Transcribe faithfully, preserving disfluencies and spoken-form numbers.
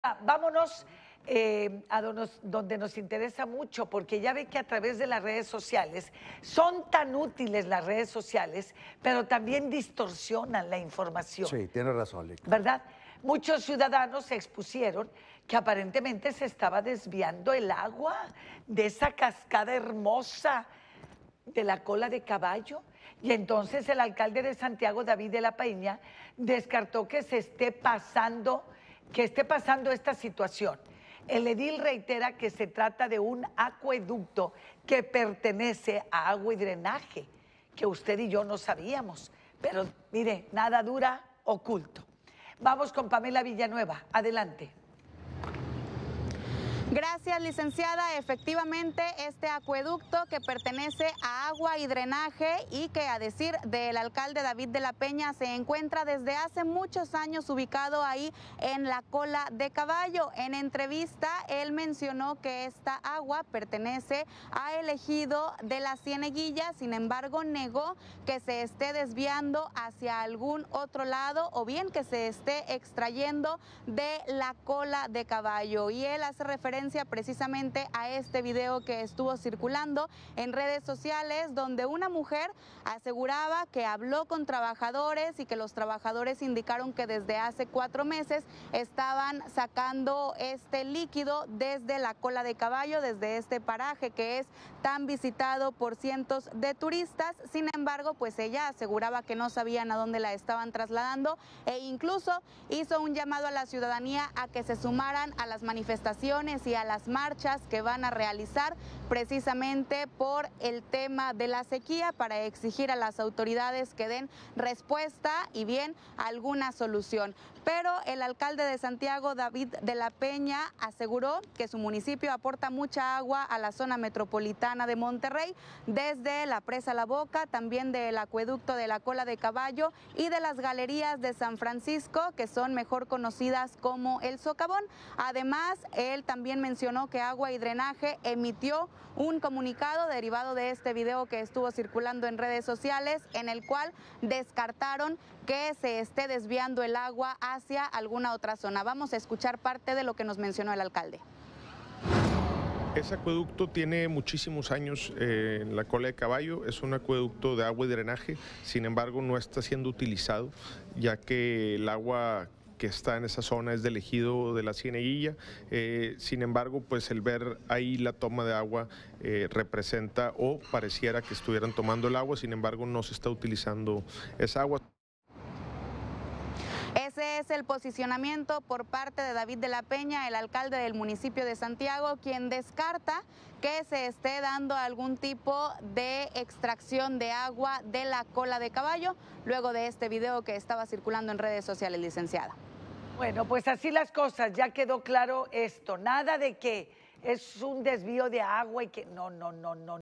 Ah, vámonos eh, a donos- donde nos interesa mucho, porque ya ve que a través de las redes sociales son tan útiles las redes sociales, pero también distorsionan la información, Sí, tiene razón, Lick. ¿verdad? Muchos ciudadanos expusieron que aparentemente se estaba desviando el agua de esa cascada hermosa de la cola de caballo. Y entonces el alcalde de Santiago, David de la Peña, descartó que se esté pasando, que esté pasando esta situación. El edil reitera que se trata de un acueducto que pertenece a Agua y Drenaje, que usted y yo no sabíamos. Pero mire, nada dura oculto. Vamos con Pamela Villanueva. Adelante. Gracias, licenciada. Efectivamente, este acueducto que pertenece a Agua y Drenaje y que, a decir del alcalde David de la Peña, se encuentra desde hace muchos años ubicado ahí en la cola de caballo. En entrevista, él mencionó que esta agua pertenece a el ejido de la Cieneguilla, sin embargo, negó que se esté desviando hacia algún otro lado o bien que se esté extrayendo de la cola de caballo. Y él hace referencia precisamente a este video que estuvo circulando en redes sociales, donde una mujer aseguraba que habló con trabajadores y que los trabajadores indicaron que desde hace cuatro meses estaban sacando este líquido desde la cola de caballo, desde este paraje que es tan visitado por cientos de turistas. Sin embargo, pues ella aseguraba que no sabían a dónde la estaban trasladando e incluso hizo un llamado a la ciudadanía a que se sumaran a las manifestaciones y a las marchas que van a realizar precisamente por el tema de la sequía, para exigir a las autoridades que den respuesta y bien alguna solución. Pero el alcalde de Santiago, David de la Peña, aseguró que su municipio aporta mucha agua a la zona metropolitana de Monterrey, desde la presa La Boca, también del acueducto de la Cola de Caballo y de las galerías de San Francisco, que son mejor conocidas como el Socavón. Además, él también mencionó que Agua y Drenaje emitió un comunicado derivado de este video que estuvo circulando en redes sociales, en el cual descartaron que se esté desviando el agua hacia alguna otra zona. Vamos a escuchar parte de lo que nos mencionó el alcalde. Ese acueducto tiene muchísimos años eh, en la Cola de Caballo, es un acueducto de agua y drenaje, sin embargo no está siendo utilizado, ya que el agua que está en esa zona es del ejido de la Cieneguilla. Eh, sin embargo, pues el ver ahí la toma de agua eh, representa o pareciera que estuvieran tomando el agua, sin embargo no se está utilizando esa agua. Ese es el posicionamiento por parte de David de la Peña, el alcalde del municipio de Santiago, quien descarta que se esté dando algún tipo de extracción de agua de la cola de caballo, luego de este video que estaba circulando en redes sociales, licenciada. Bueno, pues así las cosas, ya quedó claro esto. Nada de que es un desvío de agua y que no, no, no, no.